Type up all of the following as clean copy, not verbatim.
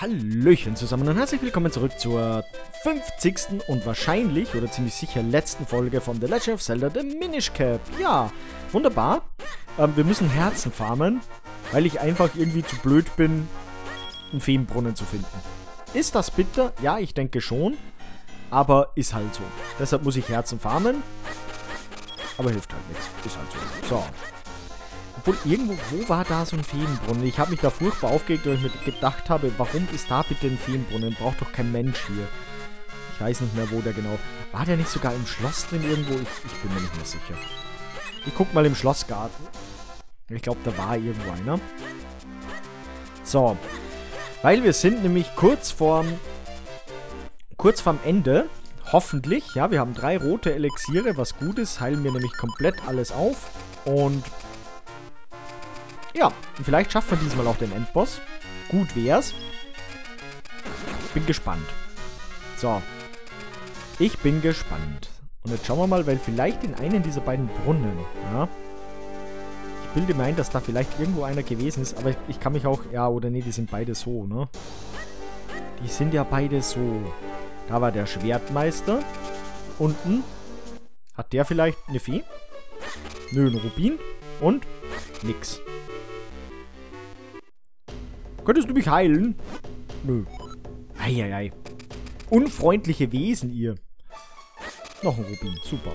Hallöchen zusammen und herzlich willkommen zurück zur 50. und wahrscheinlich oder ziemlich sicher letzten Folge von The Legend of Zelda The Minish Cap. Ja, wunderbar. Wir müssen Herzen farmen, weil ich einfach irgendwie zu blöd bin, einen Feenbrunnen zu finden. Ist das bitter? Ja, ich denke schon. Aber ist halt so. Deshalb muss ich Herzen farmen. Aber hilft halt nichts. Ist halt so. So. Obwohl, irgendwo, wo war da so ein Feenbrunnen? Ich habe mich da furchtbar aufgeregt, weil ich mir gedacht habe, warum ist da bitte ein Feenbrunnen? Braucht doch kein Mensch hier. Ich weiß nicht mehr, wo der genau... War der nicht sogar im Schloss drin irgendwo? Ich bin mir nicht mehr sicher. Ich guck mal im Schlossgarten. Ich glaube, da war irgendwo einer. So. Weil wir sind nämlich kurz vorm Ende. Hoffentlich. Ja, wir haben 3 rote Elixiere, was gut ist. Heilen wir nämlich komplett alles auf. Und... ja, vielleicht schafft man diesmal auch den Endboss. Gut wär's. Bin gespannt. So. Ich bin gespannt. Und jetzt schauen wir mal, weil vielleicht in einem dieser beiden Brunnen, ja. Ich bilde mir ein, dass da vielleicht irgendwo einer gewesen ist, aber ich kann mich auch, ja, oder nee, die sind beide so, ne? Die sind ja beide so. Da war der Schwertmeister. Unten. Hat der vielleicht eine Fee? Nö, ein Rubin. Und nix. Könntest du mich heilen? Nö. Eieiei. Unfreundliche Wesen, ihr. Noch ein Rubin. Super.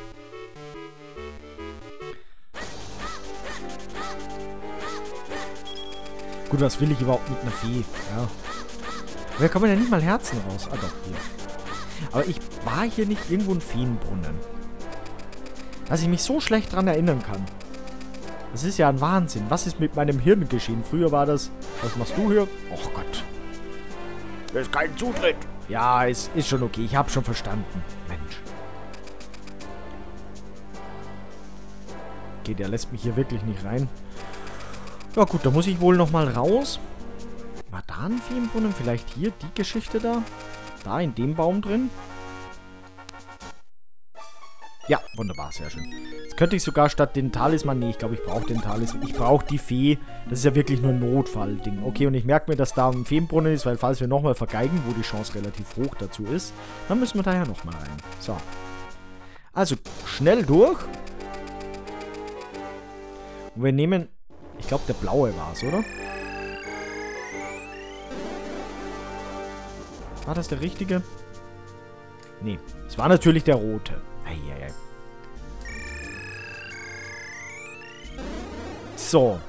Gut, was will ich überhaupt mit einer Fee? Ja. Da kommen ja nicht mal Herzen raus. Ah doch, hier. Aber ich war hier nicht irgendwo ein Feenbrunnen. Dass ich mich so schlecht dran erinnern kann. Das ist ja ein Wahnsinn. Was ist mit meinem Hirn geschehen? Früher war das... Was machst du hier? Och Gott. Da ist kein Zutritt. Ja, ist schon okay. Ich habe schon verstanden. Mensch. Okay, der lässt mich hier wirklich nicht rein. Ja gut, da muss ich wohl nochmal raus. War da ein Feenbrunnen? Vielleicht hier die Geschichte da? Da in dem Baum drin? Ja, wunderbar, sehr schön. Jetzt könnte ich sogar statt den Talisman... Nee, ich glaube, ich brauche den Talisman. Ich brauche die Fee. Das ist ja wirklich nur ein Notfallding. Okay, und ich merke mir, dass da ein Feenbrunnen ist, weil falls wir nochmal vergeigen, wo die Chance relativ hoch dazu ist, dann müssen wir da ja nochmal rein. So. Also, schnell durch. Und wir nehmen... Ich glaube, der blaue war es, oder? War das der richtige? Nee, es war natürlich der rote. Eieiei. So.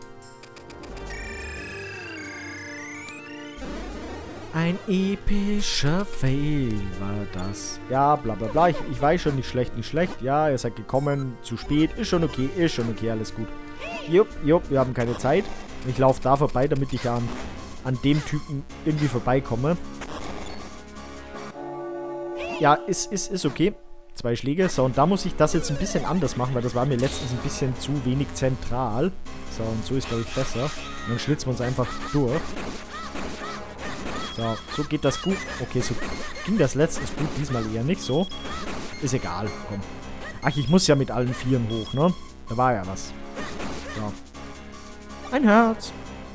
Ein epischer Fail war das. Ja, bla bla bla. Ich weiß schon, nicht schlecht, nicht schlecht. Ja, ihr seid gekommen, zu spät. Ist schon okay, alles gut. Jupp, wir haben keine Zeit. Ich laufe da vorbei, damit ich an dem Typen irgendwie vorbeikomme. Ja, ist okay. 2 Schläge. So, und da muss ich das jetzt ein bisschen anders machen, weil das war mir letztens ein bisschen zu wenig zentral. So, und so ist, glaube ich, besser. Und dann schlitzen wir uns einfach durch. So geht das gut. Okay, so ging das letztens gut, diesmal eher nicht so. Ist egal, komm. Ach, ich muss ja mit allen 4 hoch, ne? Da war ja was. So. Ein Herz.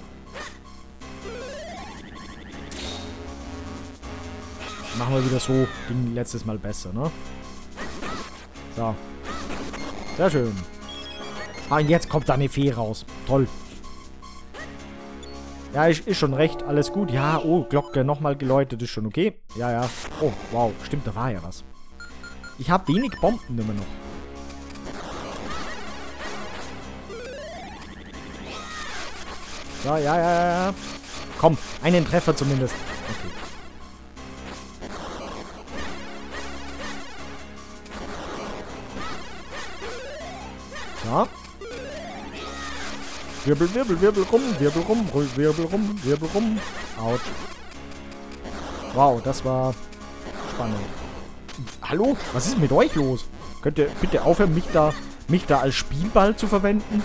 Machen wir wieder so. Ging letztes Mal besser, ne? So. Sehr schön. Ah, und jetzt kommt da eine Fee raus. Toll. Ja, ist schon recht. Alles gut. Ja, oh, Glocke nochmal geläutet. Ist schon okay. Ja, ja. Oh, wow. Stimmt, da war ja was. Ich habe wenig Bomben immer noch. So, ja. Komm, einen Treffer zumindest. Okay. So. Wirbel rum. Autsch. Wow, das war spannend. Hallo? Was ist mit euch los? Könnt ihr bitte aufhören, mich da als Spielball zu verwenden?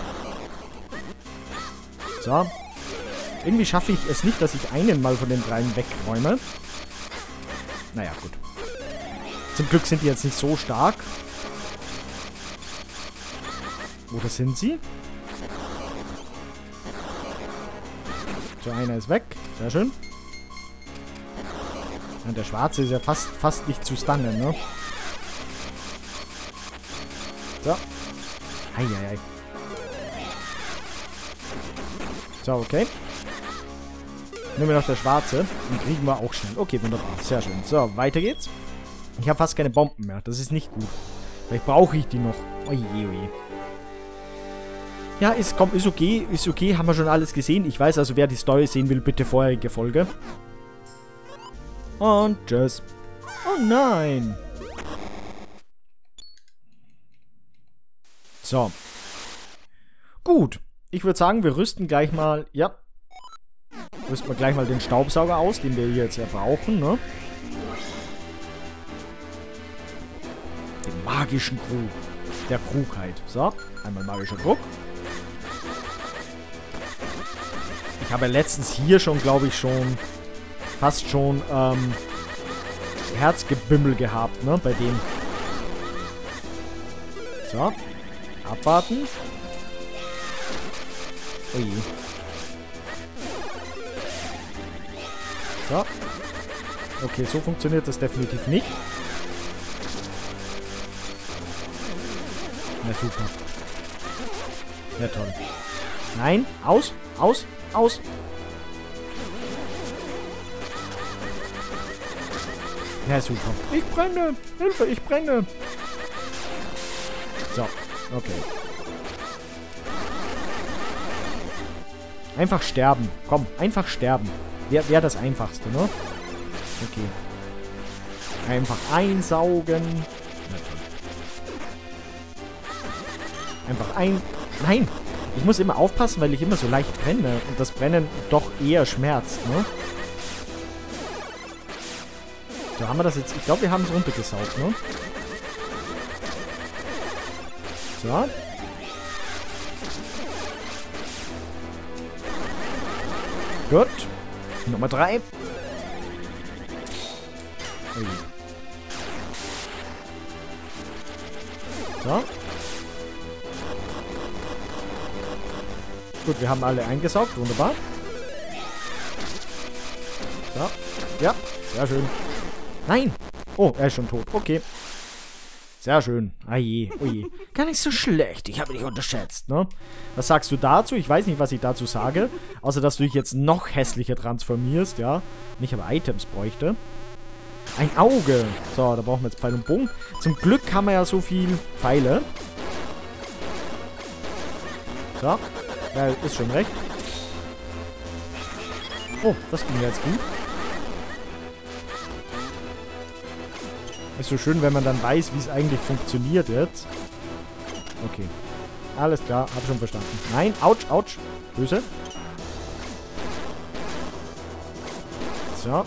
So. Irgendwie schaffe ich es nicht, dass ich einen mal von den 3 wegräume. Naja, gut. Zum Glück sind die jetzt nicht so stark. Oder sind sie? So, einer ist weg. Sehr schön. Und der Schwarze ist ja fast nicht zu stunnen, ne? So. Eieiei. So, okay. Nehmen wir noch der Schwarze. Den kriegen wir auch schnell. Okay, wunderbar. Sehr schön. So, weiter geht's. Ich habe fast keine Bomben mehr. Das ist nicht gut. Vielleicht brauche ich die noch. Oje, oje. Ja, ist okay. Ist okay. Haben wir schon alles gesehen. Ich weiß also, wer die Story sehen will, bitte vorherige Folge. Und tschüss. Oh nein. So. Gut. Ich würde sagen, wir rüsten gleich mal... Ja. Rüsten wir gleich mal den Staubsauger aus, den wir hier jetzt ja brauchen, ne? Den magischen Krug. Der Krug halt. So. Einmal magischer Krug. Ich habe ja letztens hier schon, glaube ich, fast schon Herzgebimmel gehabt, ne? Bei dem. So. Abwarten. Oh je. So. Okay, so funktioniert das definitiv nicht. Na super. Ja, toll. Nein, aus, aus, aus. Ja, super. Ich brenne. Hilfe, ich brenne. So, okay. Einfach sterben. Komm, einfach sterben. Wäre das Einfachste, ne? Okay. Einfach einsaugen. Einfach Nein! Ich muss immer aufpassen, weil ich immer so leicht brenne. Und das Brennen doch eher schmerzt, ne? So, haben wir das jetzt... Ich glaube, wir haben es runtergesaugt, ne? So. Gut. Nummer 3. Oh je. So. Gut, wir haben alle eingesaugt. Wunderbar. So. Ja, sehr schön. Nein! Oh, er ist schon tot. Okay. Sehr schön. Ah je, oh je. Gar nicht so schlecht. Ich habe dich unterschätzt, ne? Was sagst du dazu? Ich weiß nicht, was ich dazu sage. Außer, dass du dich jetzt noch hässlicher transformierst, ja? Nicht aber Items bräuchte. Ein Auge. So, da brauchen wir jetzt Pfeil und Bogen. Zum Glück haben wir ja so viel Pfeile. So. Ja, ist schon recht. Oh, das ging jetzt gut. Ist so schön, wenn man dann weiß, wie es eigentlich funktioniert jetzt. Okay. Alles klar, hab schon verstanden. Nein, ouch, ouch. Böse. So.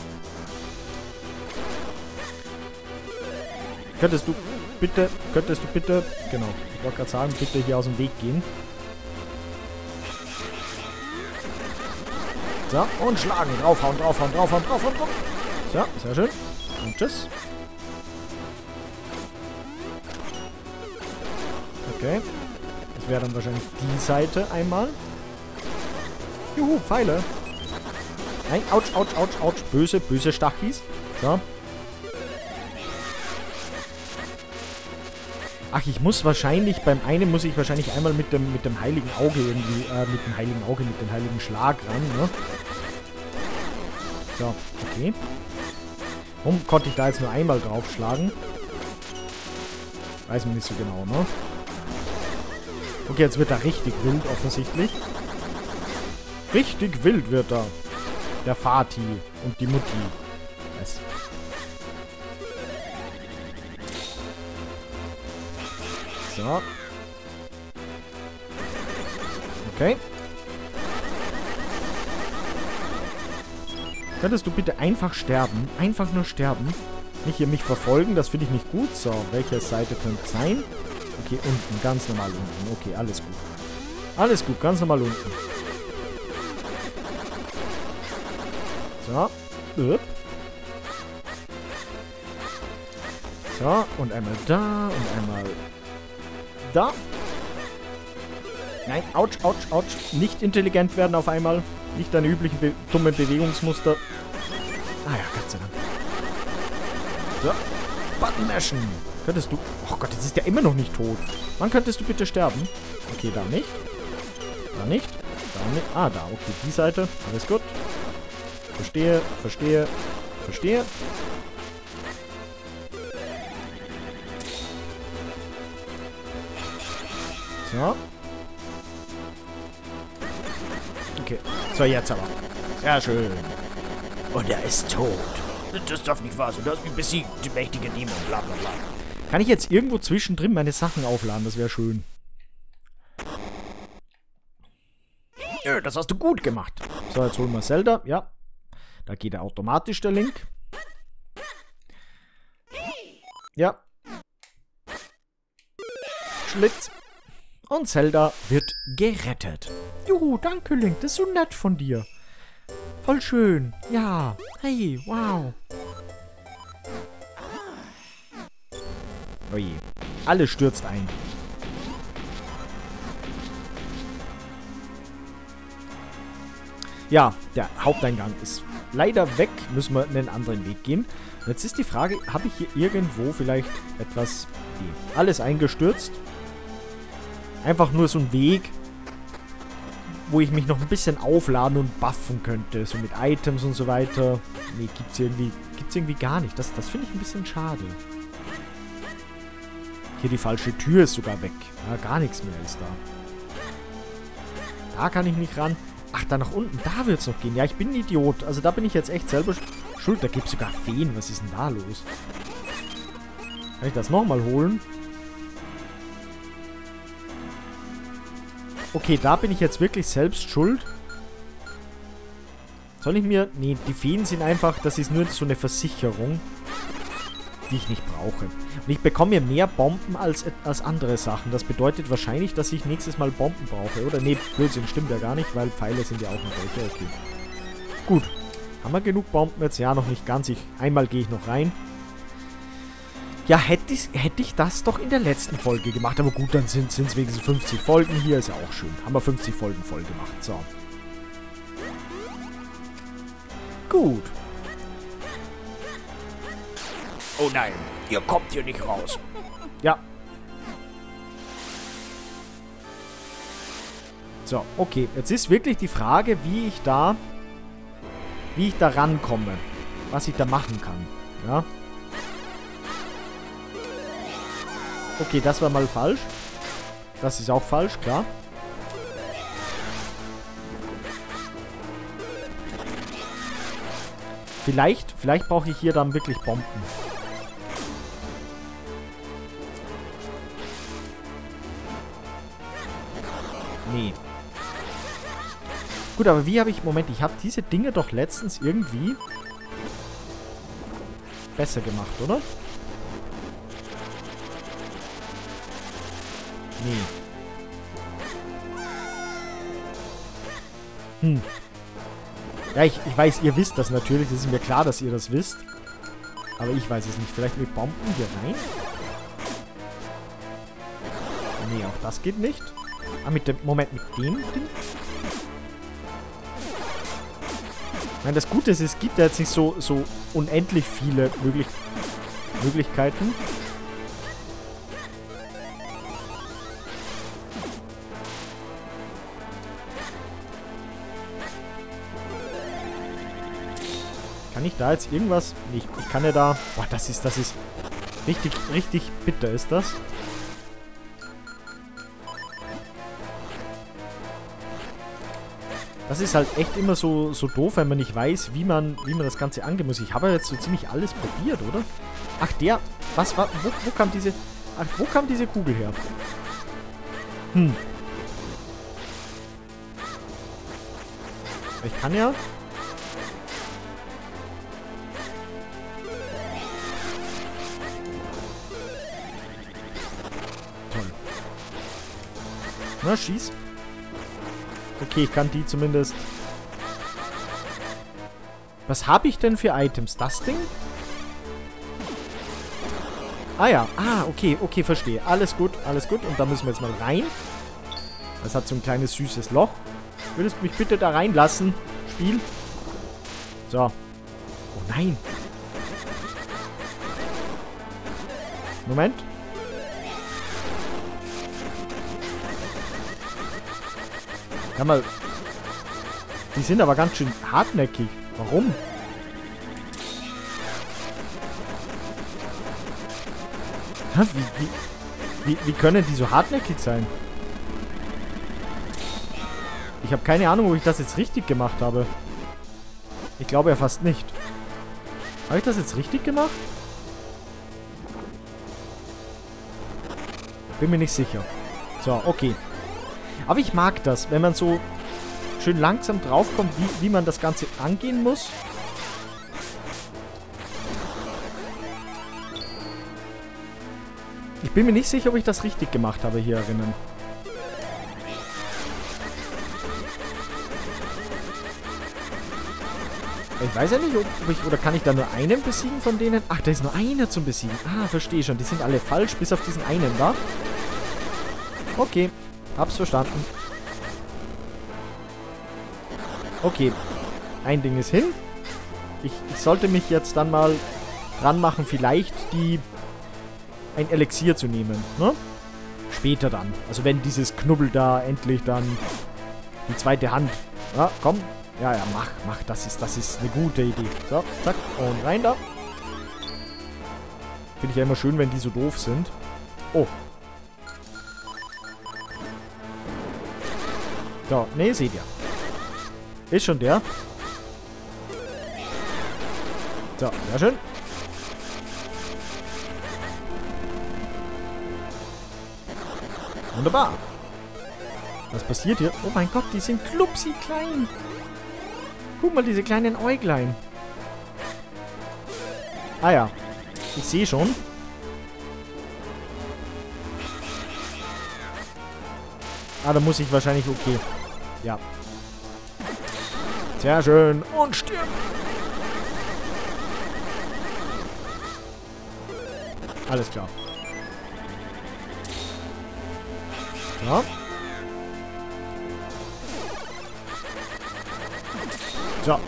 Könntest du bitte, genau, ich wollte gerade sagen, bitte hier aus dem Weg gehen. So, und schlagen. Draufhauen, draufhauen, draufhauen, draufhauen, draufhauen. So, sehr schön. Und tschüss. Okay. Das wäre dann wahrscheinlich die Seite einmal. Juhu, Pfeile. Nein, ouch, ouch, ouch, ouch. Böse, böse Stachis. So. Ach, ich muss wahrscheinlich, beim einen muss ich wahrscheinlich einmal mit dem heiligen Auge irgendwie, mit dem heiligen Schlag ran, ne? So, okay. Warum konnte ich da jetzt nur einmal draufschlagen? Weiß man nicht so genau, ne? Okay, jetzt wird er richtig wild, offensichtlich. Richtig wild wird er. Der Vati und die Mutti. Weiß. So. Okay. Könntest du bitte einfach sterben? Einfach nur sterben. Nicht hier mich verfolgen, das finde ich nicht gut. So, welche Seite könnte es sein? Okay, unten, ganz normal unten. Okay, alles gut. Alles gut, ganz normal unten. So. So, und einmal da und einmal da. Nein, ouch, ouch, ouch. Nicht intelligent werden auf einmal. Nicht deine üblichen dummen Bewegungsmuster. Ah ja, Gott sei Dank. So. Button mashen. Könntest du... Oh Gott, jetzt ist der immer noch nicht tot. Wann könntest du bitte sterben? Okay, da nicht. Da nicht. Da nicht. Ah, da. Okay, die Seite. Alles gut. Verstehe, verstehe, verstehe. So. Okay. So, jetzt aber. Ja, schön. Und er ist tot. Das darf nicht wahr sein. Du hast mich besiegt, die mächtige Dämon, bla bla bla. Kann ich jetzt irgendwo zwischendrin meine Sachen aufladen? Das wäre schön. Ja, das hast du gut gemacht. So, jetzt holen wir Zelda. Ja. Da geht er automatisch, der Link. Ja. Schlitz. Und Zelda wird gerettet. Juhu, danke Link, das ist so nett von dir. Voll schön. Ja. Hey, wow. Oje. Alles stürzt ein. Ja, der Haupteingang ist leider weg. Müssen wir einen anderen Weg gehen. Und jetzt ist die Frage, habe ich hier irgendwo vielleicht etwas... Nee, alles eingestürzt. Einfach nur so ein Weg, wo ich mich noch ein bisschen aufladen und buffen könnte. So mit Items und so weiter. Nee, gibt's irgendwie gar nicht. Das finde ich ein bisschen schade. Hier die falsche Tür ist sogar weg. Ja, gar nichts mehr ist da. Da kann ich nicht ran. Ach, da nach unten. Da wird es noch gehen. Ja, ich bin ein Idiot. Also da bin ich jetzt echt selber schuld. Da gibt es sogar Feen. Was ist denn da los? Kann ich das nochmal holen? Okay, da bin ich jetzt wirklich selbst schuld. Soll ich mir... Nee, die Feen sind einfach... Das ist nur so eine Versicherung, die ich nicht brauche. Und ich bekomme mir mehr Bomben als andere Sachen. Das bedeutet wahrscheinlich, dass ich nächstes Mal Bomben brauche. Oder? Nee, Blödsinn, stimmt ja gar nicht, weil Pfeile sind ja auch noch welche. Okay. Gut. Haben wir genug Bomben jetzt? Ja, noch nicht ganz. Einmal gehe ich noch rein. Ja, hätte ich das doch in der letzten Folge gemacht. Aber gut, dann sind es wenigstens 50 Folgen hier. Ist ja auch schön. Haben wir 50 Folgen voll gemacht. So. Gut. Oh nein, ihr kommt hier nicht raus. Ja. So, okay. Jetzt ist wirklich die Frage, wie ich da rankomme. Was ich da machen kann. Ja. Okay, das war mal falsch. Das ist auch falsch, klar. Vielleicht brauche ich hier dann wirklich Bomben. Nee. Gut, aber wie habe ich... Moment, ich habe diese Dinge doch letztens irgendwie besser gemacht, oder? Nee. Ja, ich weiß, ihr wisst das natürlich. Das ist mir klar, dass ihr das wisst. Aber ich weiß es nicht. Vielleicht mit Bomben hier rein? Nee, auch das geht nicht. Ah, mit dem... Moment, mit dem Ding? Nein, das Gute ist, es gibt ja jetzt nicht so unendlich viele Möglichkeiten. Kann ich da jetzt irgendwas... Nee, ich kann ja da... Boah, das ist richtig bitter, ist das. Das ist halt echt immer so doof, wenn man nicht weiß, wie man das Ganze angehen muss. Ich habe ja jetzt so ziemlich alles probiert, oder? Ach, der... Was war... Wo kam diese... Ach, wo kam diese Kugel her? Ich kann ja... Na, schieß. Okay, ich kann die zumindest... Was habe ich denn für Items? Das Ding? Ah ja. Ah, okay, verstehe. Alles gut, alles gut. Und da müssen wir jetzt mal rein. Das hat so ein kleines süßes Loch. Würdest du mich bitte da reinlassen, Spiel? So. Oh nein. Moment. Ja mal. Die sind aber ganz schön hartnäckig. Warum? Hä? Wie können die so hartnäckig sein? Ich habe keine Ahnung, ob ich das jetzt richtig gemacht habe. Ich glaube ja fast nicht. Habe ich das jetzt richtig gemacht? Bin mir nicht sicher. So, okay. Aber ich mag das, wenn man so schön langsam draufkommt, wie man das Ganze angehen muss. Ich bin mir nicht sicher, ob ich das richtig gemacht habe hier drinnen. Ich weiß ja nicht, ob ich... Oder kann ich da nur einen besiegen von denen? Ach, da ist nur einer zum Besiegen. Ah, verstehe schon. Die sind alle falsch, bis auf diesen einen da. Okay, hab's verstanden. Okay, ein Ding ist hin. Ich sollte mich jetzt dann mal dran machen, vielleicht ein Elixier zu nehmen, ne? Später dann. Also wenn dieses Knubbel da endlich dann die zweite Hand... Ja, komm. Ja, mach. Das ist eine gute Idee. So, zack. Und rein da. Finde ich ja immer schön, wenn die so doof sind. Oh. So, ne, seht ihr. Ist schon der. So, sehr schön. Wunderbar. Was passiert hier? Oh mein Gott, die sind klupsi klein. Guck mal, diese kleinen Äuglein. Ah ja. Ich sehe schon. Ah, da muss ich wahrscheinlich... Okay. Ja. Sehr schön. Und stirb. Alles klar. So. So.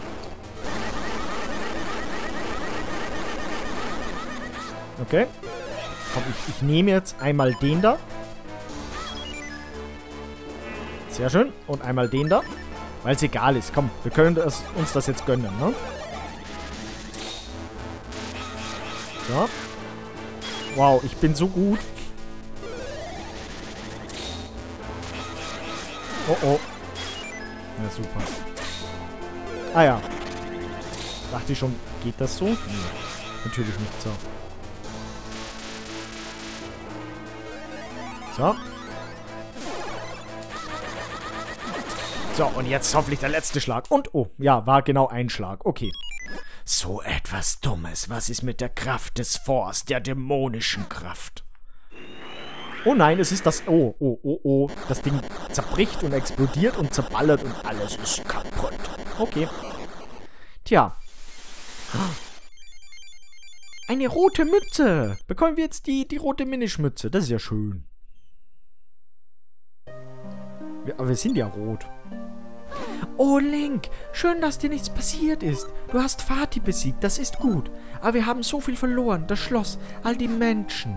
Okay. Komm, ich nehme jetzt einmal den da. Sehr schön. Und einmal den da. Weil es egal ist. Komm, wir können uns das jetzt gönnen, ne? So. Wow, ich bin so gut. Oh, oh. Ja, super. Ah ja. Dachte ich schon, geht das so? Nee, natürlich nicht so. So. So, und jetzt hoffentlich der letzte Schlag. Und, oh, ja, war genau ein Schlag. Okay. So etwas Dummes. Was ist mit der Kraft des Force, der dämonischen Kraft? Oh nein, es ist das... Oh, oh, oh, oh. Das Ding zerbricht und explodiert und zerballert und alles ist kaputt. Okay. Tja. Eine rote Mütze. Bekommen wir jetzt die rote Minish-Mütze. Das ist ja schön. Aber wir sind ja rot. Oh, Link. Schön, dass dir nichts passiert ist. Du hast Fatih besiegt. Das ist gut. Aber wir haben so viel verloren. Das Schloss. All die Menschen.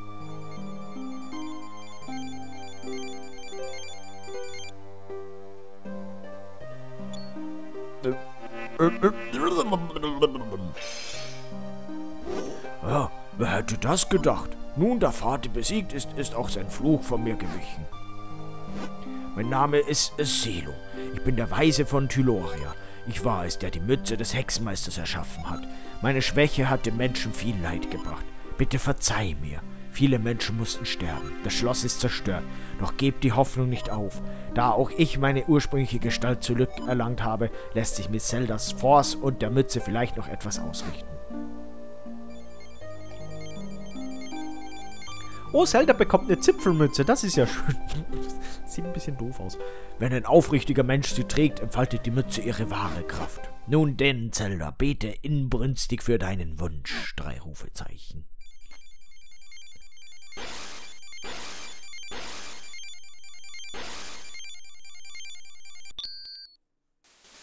Ja, wer hätte das gedacht? Nun, da Fatih besiegt ist, ist auch sein Fluch von mir gewichen. Mein Name ist Selo. Ich bin der Weise von Tyloria. Ich war es, der die Mütze des Hexenmeisters erschaffen hat. Meine Schwäche hat den Menschen viel Leid gebracht. Bitte verzeih mir. Viele Menschen mussten sterben. Das Schloss ist zerstört. Doch gebt die Hoffnung nicht auf. Da auch ich meine ursprüngliche Gestalt zurückerlangt habe, lässt sich mit Zeldas Force und der Mütze vielleicht noch etwas ausrichten. Oh, Zelda bekommt eine Zipfelmütze. Das ist ja schön. Das sieht ein bisschen doof aus. Wenn ein aufrichtiger Mensch sie trägt, entfaltet die Mütze ihre wahre Kraft. Nun denn, Zelda, bete inbrünstig für deinen Wunsch. 3 Rufezeichen.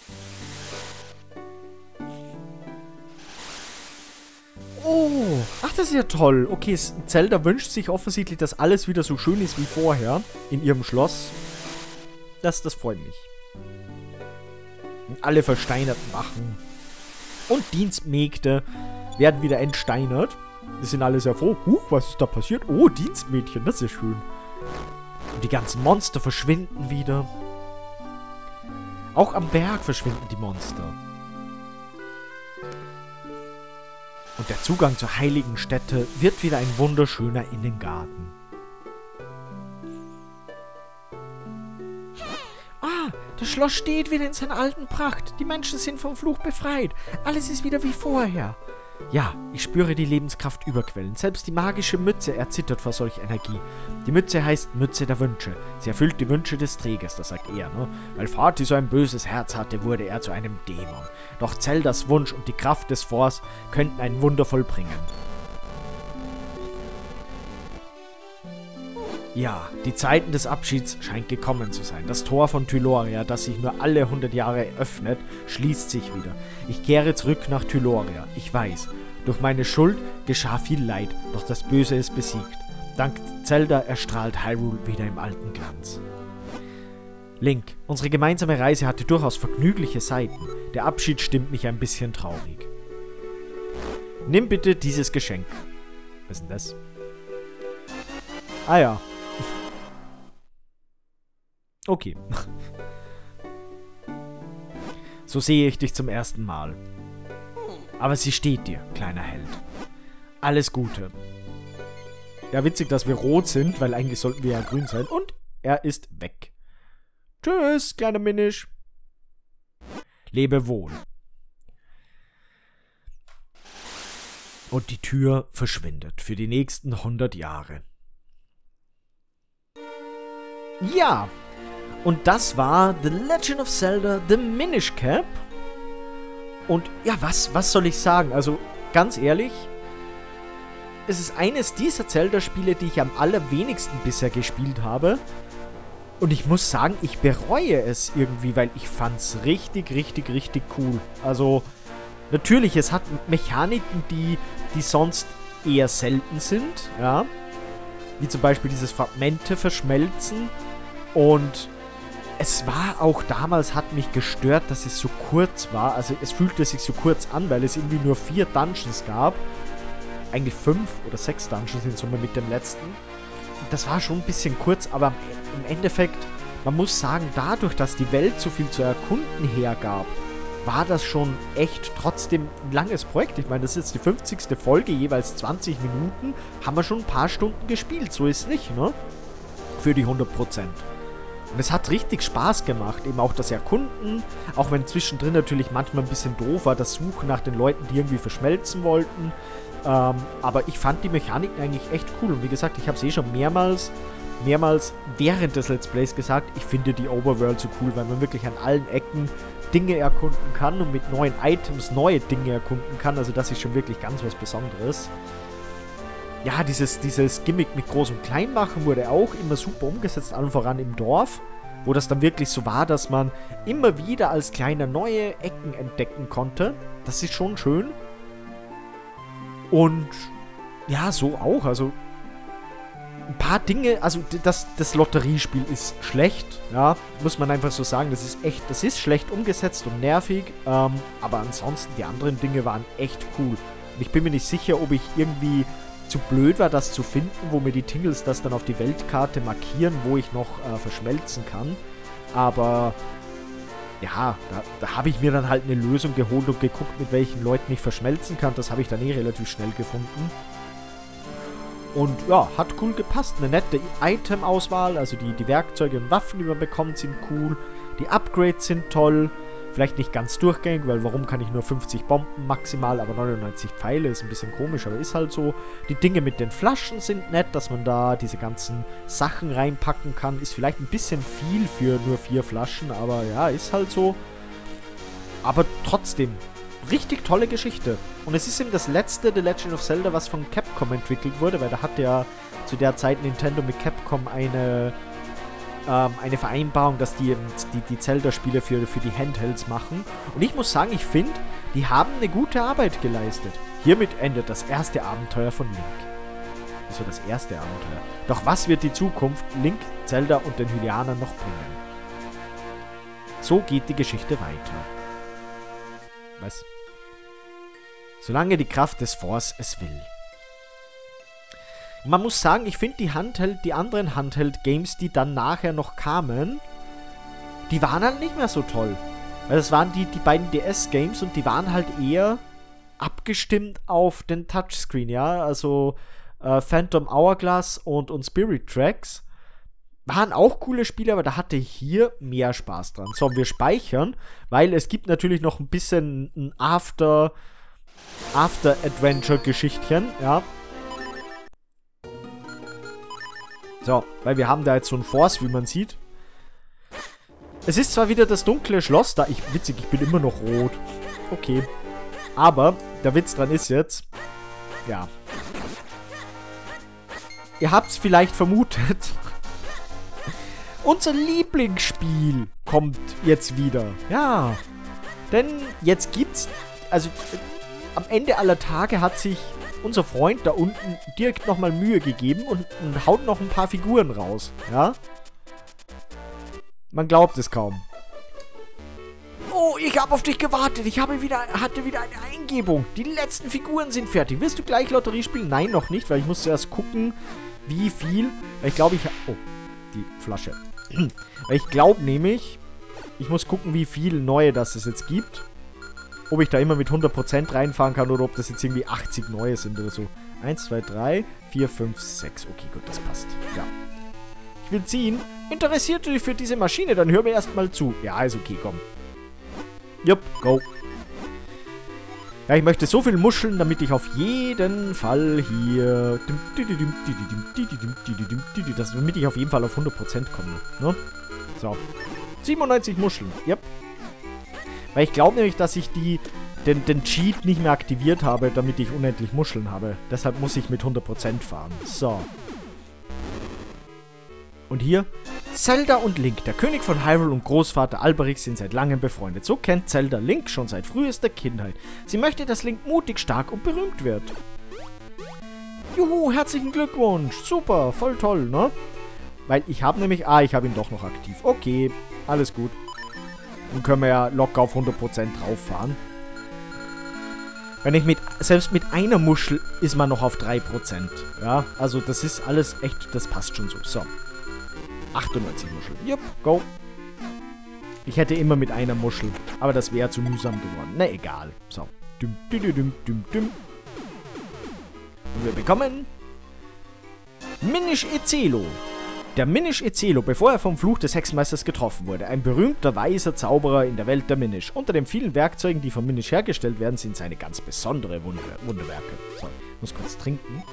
Oh, ach, das ist ja toll. Okay, Zelda wünscht sich offensichtlich, dass alles wieder so schön ist wie vorher in ihrem Schloss. Das freut mich. Und alle versteinerten Wachen und Dienstmägde werden wieder entsteinert. Die sind alle sehr froh. Huch, was ist da passiert? Oh, Dienstmädchen, das ist ja schön. Und die ganzen Monster verschwinden wieder. Auch am Berg verschwinden die Monster. Und der Zugang zur heiligen Stätte wird wieder ein wunderschöner Innengarten. Ah, das Schloss steht wieder in seiner alten Pracht. Die Menschen sind vom Fluch befreit. Alles ist wieder wie vorher. Ja, ich spüre die Lebenskraft überquellen. Selbst die magische Mütze erzittert vor solch Energie. Die Mütze heißt Mütze der Wünsche. Sie erfüllt die Wünsche des Trägers, das sagt er, ne? Weil Vati so ein böses Herz hatte, wurde er zu einem Dämon. Doch Zeldas Wunsch und die Kraft des Force könnten ein Wunder vollbringen. Ja, die Zeiten des Abschieds scheint gekommen zu sein. Das Tor von Tyloria, das sich nur alle 100 Jahre öffnet, schließt sich wieder. Ich kehre zurück nach Tyloria. Ich weiß, durch meine Schuld geschah viel Leid, doch das Böse ist besiegt. Dank Zelda erstrahlt Hyrule wieder im alten Glanz. Link, unsere gemeinsame Reise hatte durchaus vergnügliche Seiten. Der Abschied stimmt mich ein bisschen traurig. Nimm bitte dieses Geschenk. Was ist denn das? Ah ja. Okay. So sehe ich dich zum ersten Mal. Aber sie steht dir, kleiner Held. Alles Gute. Ja, witzig, dass wir rot sind, weil eigentlich sollten wir ja grün sein. Und er ist weg. Tschüss, kleiner Minish. Lebe wohl. Und die Tür verschwindet für die nächsten 100 Jahre. Ja, und das war The Legend of Zelda The Minish Cap. Und ja, was soll ich sagen? Also, ganz ehrlich, es ist eines dieser Zelda-Spiele, die ich am allerwenigsten bisher gespielt habe. Und ich muss sagen, ich bereue es irgendwie, weil ich fand's richtig, richtig, richtig cool. Also, natürlich, es hat Mechaniken, die sonst eher selten sind, ja. Wie zum Beispiel dieses Fragmente verschmelzen. Und es war auch damals, hat mich gestört, dass es so kurz war. Also es fühlte sich so kurz an, weil es irgendwie nur 4 Dungeons gab. Eigentlich 5 oder 6 Dungeons in Summe mit dem letzten. Das war schon ein bisschen kurz, aber im Endeffekt, man muss sagen, dadurch, dass die Welt so viel zu erkunden hergab, war das schon echt trotzdem ein langes Projekt. Ich meine, das ist jetzt die 50. Folge, jeweils 20 Minuten, haben wir schon ein paar Stunden gespielt. So ist es nicht, ne? Für die 100%. Und es hat richtig Spaß gemacht, eben auch das Erkunden, auch wenn zwischendrin natürlich manchmal ein bisschen doof war, das Suchen nach den Leuten, die irgendwie verschmelzen wollten. Aber ich fand die Mechaniken eigentlich echt cool. Und wie gesagt, ich habe es eh schon mehrmals während des Let's Plays gesagt, ich finde die Overworld so cool, weil man wirklich an allen Ecken Dinge erkunden kann und mit neuen Items neue Dinge erkunden kann. Also das ist schon wirklich ganz was Besonderes. Ja, dieses Gimmick mit Groß- und Kleinmachen wurde auch immer super umgesetzt, allen voran im Dorf, wo das dann wirklich so war, dass man immer wieder als Kleiner neue Ecken entdecken konnte. Das ist schon schön. Und ja, so auch, also ein paar Dinge, also das Lotteriespiel ist schlecht, ja, muss man einfach so sagen, das ist schlecht umgesetzt und nervig, aber ansonsten die anderen Dinge waren echt cool. Und ich bin mir nicht sicher, ob ich irgendwie zu blöd war, das zu finden, wo mir die Tingles das dann auf die Weltkarte markieren, wo ich noch verschmelzen kann. Aber ja, da habe ich mir dann halt eine Lösung geholt und geguckt, mit welchen Leuten ich verschmelzen kann. Das habe ich dann relativ schnell gefunden. Und ja, hat cool gepasst. Eine nette Item-Auswahl, also die Werkzeuge und Waffen, die man bekommt, sind cool. Die Upgrades sind toll. Vielleicht nicht ganz durchgängig, weil warum kann ich nur 50 Bomben maximal, aber 99 Pfeile, ist ein bisschen komisch, aber ist halt so. Die Dinge mit den Flaschen sind nett, dass man da diese ganzen Sachen reinpacken kann. Ist vielleicht ein bisschen viel für nur 4 Flaschen, aber ja, ist halt so. Aber trotzdem, richtig tolle Geschichte. Und es ist eben das letzte The Legend of Zelda, was von Capcom entwickelt wurde, weil da hat ja zu der Zeit Nintendo mit Capcom eine Vereinbarung, dass die Zelda-Spiele für die Handhelds machen. Und ich muss sagen, ich finde, die haben eine gute Arbeit geleistet. Hiermit endet das erste Abenteuer von Link. So das erste Abenteuer. Doch was wird die Zukunft Link, Zelda und den Hylianern noch bringen? So geht die Geschichte weiter. Was? Solange die Kraft des Force es will. Man muss sagen, ich finde die anderen Handheld-Games, die dann nachher noch kamen, die waren halt nicht mehr so toll. Weil das waren die beiden DS-Games und die waren halt eher abgestimmt auf den Touchscreen, ja. Also Phantom Hourglass und Spirit Tracks waren auch coole Spiele, aber da hatte ich hier mehr Spaß dran. So, wir speichern, weil es gibt natürlich noch ein bisschen ein After-Adventure-Geschichtchen, ja. So, weil wir haben da jetzt so ein Force, wie man sieht. Es ist zwar wieder das dunkle Schloss da. Witzig, ich bin immer noch rot. Okay. Aber der Witz dran ist jetzt, ja. Ihr habt es vielleicht vermutet. Unser Lieblingsspiel kommt jetzt wieder. Ja. Denn jetzt gibt's, also am Ende aller Tage hat sich unser Freund da unten direkt nochmal Mühe gegeben und haut noch ein paar Figuren raus. Ja. Man glaubt es kaum. Oh, ich habe auf dich gewartet. Ich hatte wieder eine Eingebung. Die letzten Figuren sind fertig. Willst du gleich Lotterie spielen? Nein, noch nicht, weil ich muss zuerst gucken, wie viel. Weil ich glaube, oh, die Flasche. Weil ich glaube nämlich, ich muss gucken, wie viel neue das es jetzt gibt. Ob ich da immer mit 100% reinfahren kann oder ob das jetzt irgendwie 80 neue sind oder so. 1, 2, 3, 4, 5, 6. Okay, gut, das passt. Ja. Ich will ziehen. Interessiert du dich für diese Maschine? Dann hör mir erstmal zu. Ja, ist okay, komm. Jupp, go. Ja, ich möchte so viel muscheln, damit ich auf jeden Fall hier... damit ich auf jeden Fall auf 100% komme. Ne? So. 97 Muscheln. Yep. Weil ich glaube nämlich, dass ich den Cheat nicht mehr aktiviert habe, damit ich unendlich Muscheln habe. Deshalb muss ich mit 100% fahren. So. Und hier, Zelda und Link, der König von Hyrule und Großvater Alberich sind seit langem befreundet. So kennt Zelda Link schon seit frühester Kindheit. Sie möchte, dass Link mutig, stark und berühmt wird. Juhu, herzlichen Glückwunsch. Super, voll toll, ne? Weil ich habe nämlich... ich habe ihn doch noch aktiv. Okay, alles gut. Dann können wir ja locker auf 100% drauf fahren. Wenn ich selbst mit einer Muschel ist man noch auf 3%. Ja, also das ist alles echt, das passt schon so. So. 98 Muscheln. Jupp, go. Ich hätte immer mit einer Muschel, aber das wäre zu mühsam geworden. Na, egal. So. Düm, düm, düm, düm, düm. Und wir bekommen Minish Ezelo. Der Minish Ezelo, bevor er vom Fluch des Hexenmeisters getroffen wurde. Ein berühmter, weiser Zauberer in der Welt der Minish. Unter den vielen Werkzeugen, die von Minish hergestellt werden, sind seine ganz besondere Wunderwerke. So, ich muss kurz trinken.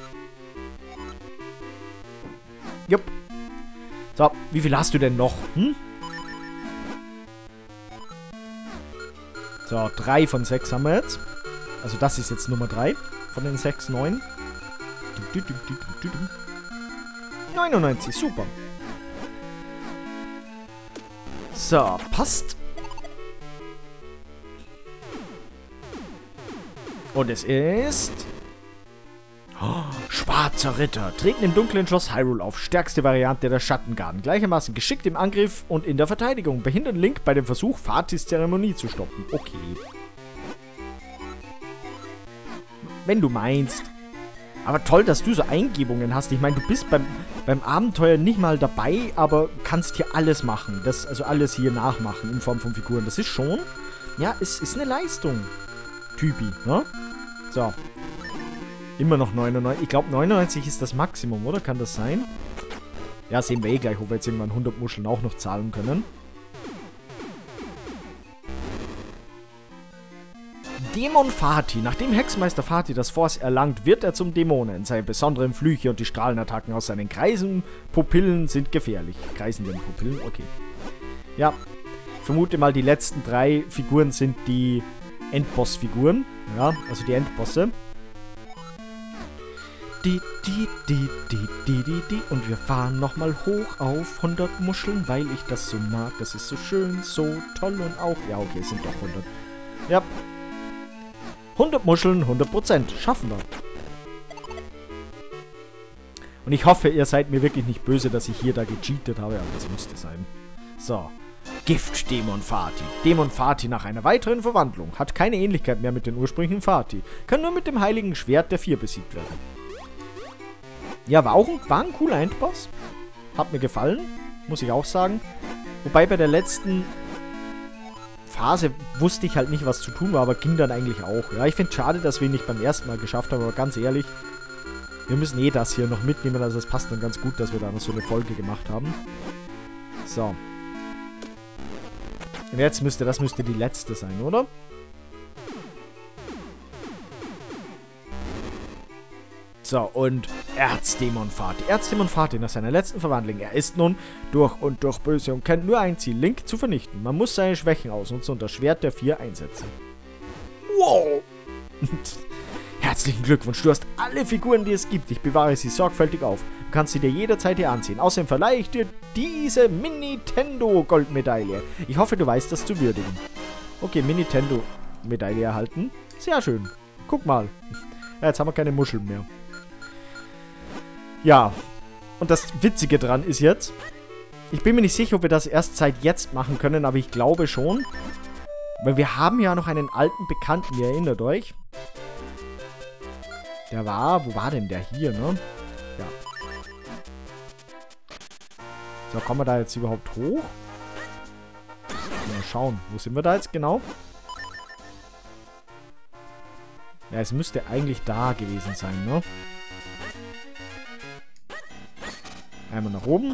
Jupp. So, wie viel hast du denn noch? Hm? So, 3 von 6 haben wir jetzt. Also das ist jetzt Nummer 3 von den 6 neuen. 99, super. So, passt. Und es ist... Oh, Schwarzer Ritter. Treten im dunklen Schloss Hyrule auf. Stärkste Variante der Schattengarden. Gleichermaßen geschickt im Angriff und in der Verteidigung. Behindern Link bei dem Versuch, Fatis Zeremonie zu stoppen. Okay. Wenn du meinst. Aber toll, dass du so Eingebungen hast. Ich meine, du bist beim Abenteuer nicht mal dabei, aber kannst hier alles machen. Also alles hier nachmachen in Form von Figuren. Das ist schon... Ja, es ist eine Leistung. Typi, ne? So. Immer noch 99. Ich glaube, 99 ist das Maximum, oder? Kann das sein? Ja, sehen wir eh gleich, ob wir jetzt irgendwann 100 Muscheln auch noch zahlen können. Dämon Fati. Nachdem Hexenmeister Fati das Force erlangt, wird er zum Dämonen. Seine besonderen Flüche und die Strahlenattacken aus seinen Pupillen sind gefährlich. Kreisenden Pupillen? Okay. Ja. Ich vermute mal, die letzten 3 Figuren sind die Endboss-Figuren. Ja, also die Endbosse. Und wir fahren nochmal hoch auf 100 Muscheln, weil ich das so mag. Das ist so schön, so toll und auch... Ja, okay, es sind doch 100. Ja. 100 Muscheln, 100%. Schaffen wir. Und ich hoffe, ihr seid mir wirklich nicht böse, dass ich hier da gecheatet habe. Aber das musste sein. So. Gift-Dämon Fati. Dämon Fati nach einer weiteren Verwandlung. Hat keine Ähnlichkeit mehr mit den ursprünglichen Fati. Kann nur mit dem heiligen Schwert der 4 besiegt werden. Ja, war ein cooler Endboss. Hat mir gefallen. Muss ich auch sagen. Wobei bei der letzten Phase wusste ich halt nicht, was zu tun war, aber ging dann eigentlich auch. Ja, ich finde es schade, dass wir ihn nicht beim ersten Mal geschafft haben, aber ganz ehrlich, wir müssen eh das hier noch mitnehmen, also es passt dann ganz gut, dass wir da noch so eine Folge gemacht haben. So. Und jetzt das müsste die letzte sein, oder? So, und Erzdämon Fati. Erzdämon Fati nach seiner letzten Verwandlung. Er ist nun durch und durch böse und kennt nur ein Ziel, Link zu vernichten. Man muss seine Schwächen ausnutzen und das Schwert der 4 einsetzen. Wow! Herzlichen Glückwunsch, du hast alle Figuren, die es gibt. Ich bewahre sie sorgfältig auf. Du kannst sie dir jederzeit hier anziehen. Außerdem verleihe ich dir diese Mini-Tendo-Goldmedaille. Ich hoffe, du weißt das zu würdigen. Okay, Mini-Tendo-Medaille erhalten. Sehr schön. Guck mal. Ja, jetzt haben wir keine Muscheln mehr. Ja, und das Witzige dran ist jetzt, ich bin mir nicht sicher, ob wir das erst seit jetzt machen können, aber ich glaube schon. Weil wir haben ja noch einen alten Bekannten, ihr erinnert euch. Der war, wo war denn der hier, ne? Ja. So, kommen wir da jetzt überhaupt hoch? Mal schauen, wo sind wir da jetzt genau? Ja, es müsste eigentlich da gewesen sein, ne? Einmal nach oben.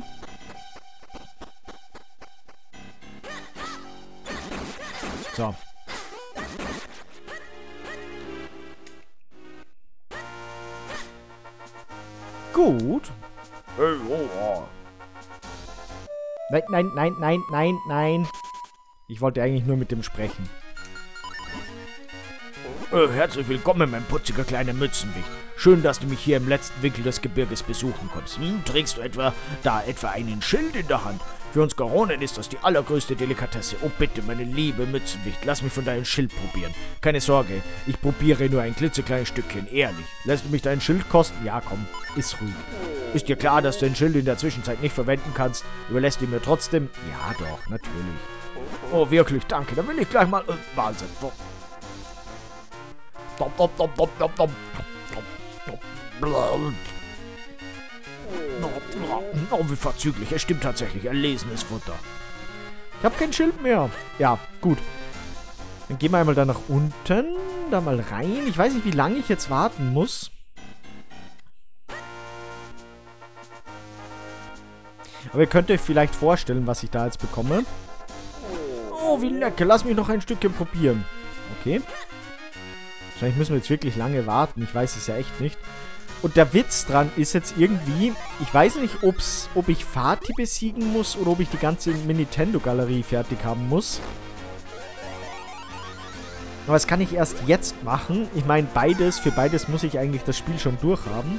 So. Gut. Nein. Ich wollte eigentlich nur mit dem sprechen. Herzlich willkommen, mein putziger kleiner Mützenwicht. Schön, dass du mich hier im letzten Winkel des Gebirges besuchen konntest. Trägst du etwa einen Schild in der Hand? Für uns Garonen ist das die allergrößte Delikatesse. Oh bitte, meine liebe Mützenwicht, lass mich von deinem Schild probieren. Keine Sorge, ich probiere nur ein klitzekleines Stückchen, ehrlich. Lässt du mich dein Schild kosten? Ja, komm, ist ruhig. Ist dir klar, dass du den Schild in der Zwischenzeit nicht verwenden kannst? Überlässt ihn mir trotzdem? Ja doch, natürlich. Oh, wirklich, danke. Dann will ich gleich mal... Wahnsinn. Oh, wie verzüglich. Es stimmt tatsächlich. Erlesenes Futter. Ich habe kein Schild mehr. Ja, gut. Dann gehen wir einmal da nach unten. Da mal rein. Ich weiß nicht, wie lange ich jetzt warten muss. Aber ihr könnt euch vielleicht vorstellen, was ich da jetzt bekomme. Oh, wie lecker. Lass mich noch ein Stückchen probieren. Okay. Wahrscheinlich müssen wir jetzt wirklich lange warten. Ich weiß es ja echt nicht. Und der Witz dran ist jetzt irgendwie, ich weiß nicht, ob ich Fati besiegen muss oder ob ich die ganze Nintendo-Galerie fertig haben muss. Aber das kann ich erst jetzt machen. Ich meine, für beides muss ich eigentlich das Spiel schon durchhaben.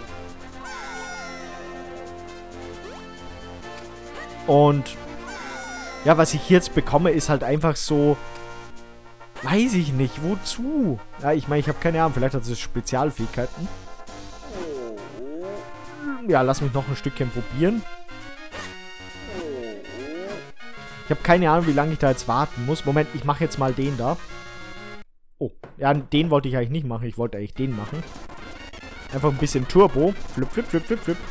Und ja, was ich jetzt bekomme, ist halt einfach so, weiß ich nicht, wozu? Ja, ich meine, ich habe keine Ahnung, vielleicht hat es Spezialfähigkeiten. Ja, lass mich noch ein Stückchen probieren. Ich habe keine Ahnung, wie lange ich da jetzt warten muss. Moment, ich mache jetzt mal den da. Oh, ja, den wollte ich eigentlich nicht machen. Ich wollte eigentlich den machen. Einfach ein bisschen Turbo. Flip, flip, flip, flip, flip.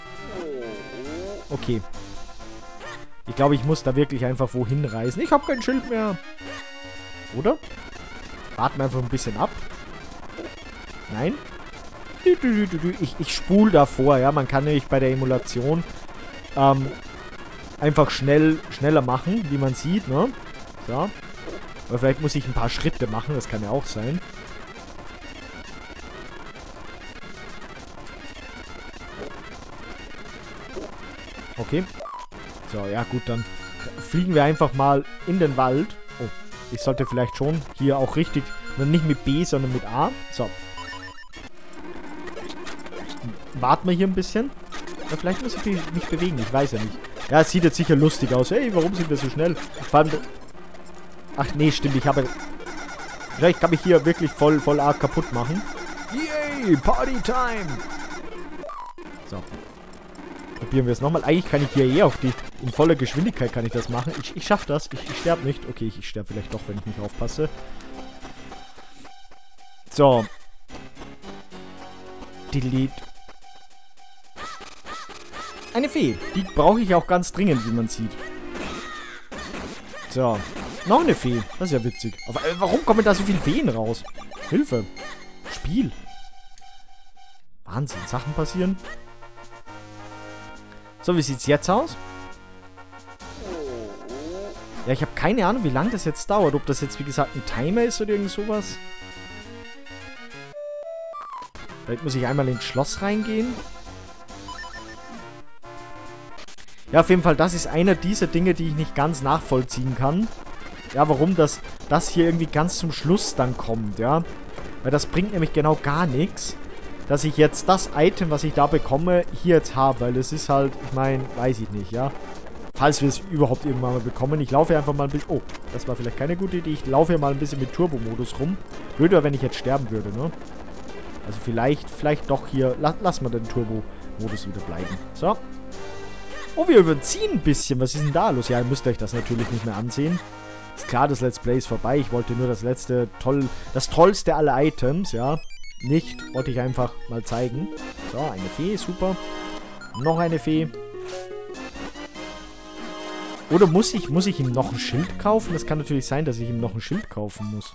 Okay. Ich glaube, ich muss da wirklich einfach wohin reisen. Ich habe kein Schild mehr. Oder? Warten wir einfach ein bisschen ab. Nein. Ich spule davor, ja. Man kann nämlich bei der Emulation einfach schneller machen, wie man sieht, ne? So. Oder vielleicht muss ich ein paar Schritte machen, das kann ja auch sein. Okay. So, ja gut, dann fliegen wir einfach mal in den Wald. Oh, ich sollte vielleicht schon hier auch richtig, nicht mit B, sondern mit A. So. Warten wir hier ein bisschen. Ja, vielleicht muss ich mich bewegen, ich weiß ja nicht. Ja, es sieht jetzt sicher lustig aus. Hey, warum sind wir so schnell? Vor allem... Ach nee, stimmt, ich habe... Vielleicht kann ich hier wirklich voll arg kaputt machen. Yay, Party Time! So. Probieren wir es nochmal. Eigentlich kann ich hier auf die... In voller Geschwindigkeit kann ich das machen. Ich schaffe das. Ich sterbe nicht. Okay, ich sterbe vielleicht doch, wenn ich nicht aufpasse. So. Delete. Eine Fee. Die brauche ich auch ganz dringend, wie man sieht. So. Noch eine Fee. Das ist ja witzig. Aber warum kommen da so viele Feen raus? Hilfe. Spiel. Wahnsinn. Sachen passieren. So, wie sieht's jetzt aus? Ja, ich habe keine Ahnung, wie lange das jetzt dauert. Ob das jetzt, wie gesagt, ein Timer ist oder irgend sowas. Vielleicht muss ich einmal ins Schloss reingehen. Ja, auf jeden Fall, das ist einer dieser Dinge, die ich nicht ganz nachvollziehen kann. Ja, warum das hier irgendwie ganz zum Schluss dann kommt, ja. Weil das bringt nämlich genau gar nichts, dass ich jetzt das Item, was ich da bekomme, hier jetzt habe. Weil es ist halt, ich meine, weiß ich nicht, ja. Falls wir es überhaupt irgendwann mal bekommen. Ich laufe einfach mal ein bisschen... Oh, das war vielleicht keine gute Idee. Ich laufe hier mal ein bisschen mit Turbo-Modus rum. Blöder, wenn ich jetzt sterben würde, ne? Also vielleicht doch hier... Lass mal den Turbo-Modus wieder bleiben. So. Oh, wir überziehen ein bisschen. Was ist denn da los? Ja, ihr müsst euch das natürlich nicht mehr ansehen. Ist klar, das Let's Play ist vorbei. Ich wollte nur das tollste aller Items, ja. Nicht, wollte ich einfach mal zeigen. So, eine Fee, super. Noch eine Fee. Oder muss ich ihm noch ein Schild kaufen? Das kann natürlich sein, dass ich ihm noch ein Schild kaufen muss.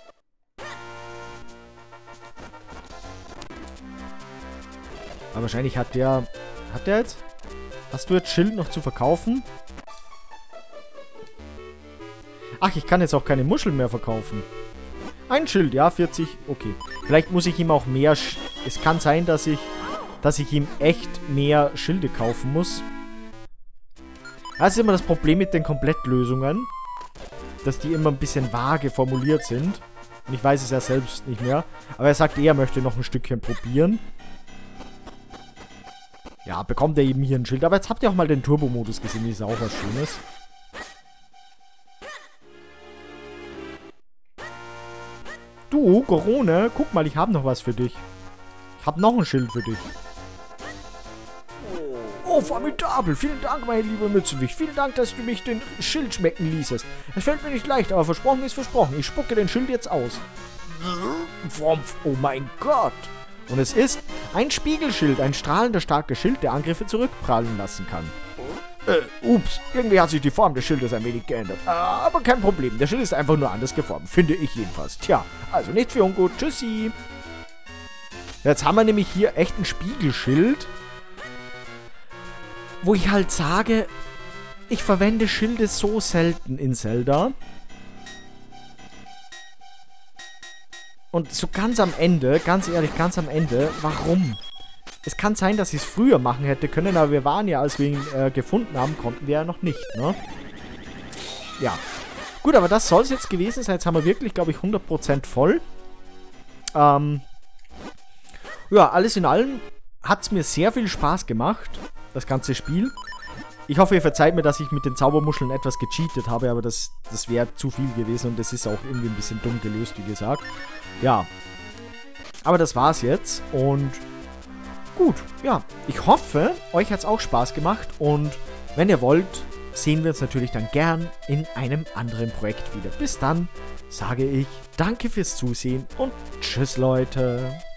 Aber wahrscheinlich hat der... Hat der jetzt? Hast du jetzt Schild noch zu verkaufen? Ach, ich kann jetzt auch keine Muscheln mehr verkaufen. Ein Schild, ja, 40. Okay. Vielleicht muss ich ihm auch mehr... Es kann sein, dass ich ihm echt mehr Schilde kaufen muss. Das ist immer das Problem mit den Komplettlösungen. Dass die immer ein bisschen vage formuliert sind. Und ich weiß es ja selbst nicht mehr. Aber er sagt, er möchte noch ein Stückchen probieren. Ja, bekommt er eben hier ein Schild. Aber jetzt habt ihr auch mal den Turbo-Modus gesehen. Das ist auch was Schönes. Du, Corone, guck mal, ich habe noch was für dich. Ich habe noch ein Schild für dich. Oh, formidabel. Vielen Dank, meine liebe Mützenwicht. Vielen Dank, dass du mich den Schild schmecken ließest. Es fällt mir nicht leicht, aber versprochen ist versprochen. Ich spucke den Schild jetzt aus. Oh mein Gott. Und es ist ein Spiegelschild, ein strahlender, starker Schild, der Angriffe zurückprallen lassen kann. Ups, irgendwie hat sich die Form des Schildes ein wenig geändert. Aber kein Problem, der Schild ist einfach nur anders geformt, finde ich jedenfalls. Tja, also nicht für ungut. Tschüssi. Jetzt haben wir nämlich hier echt ein Spiegelschild, wo ich halt sage, ich verwende Schilde so selten in Zelda. Und so ganz am Ende, ganz ehrlich, ganz am Ende, warum? Es kann sein, dass ich es früher machen hätte können, aber wir waren ja, als wir ihn gefunden haben, konnten wir ja noch nicht, ne? Ja. Gut, aber das soll es jetzt gewesen sein. Jetzt haben wir wirklich, glaube ich, 100% voll. Ja, alles in allem hat es mir sehr viel Spaß gemacht, das ganze Spiel. Ich hoffe, ihr verzeiht mir, dass ich mit den Zaubermuscheln etwas gecheatet habe, aber das wäre zu viel gewesen und das ist auch irgendwie ein bisschen dumm gelöst, wie gesagt. Ja. Aber das war's jetzt und gut, ja. Ich hoffe, euch hat's auch Spaß gemacht und wenn ihr wollt, sehen wir uns natürlich dann gern in einem anderen Projekt wieder. Bis dann sage ich danke fürs Zusehen und tschüss, Leute.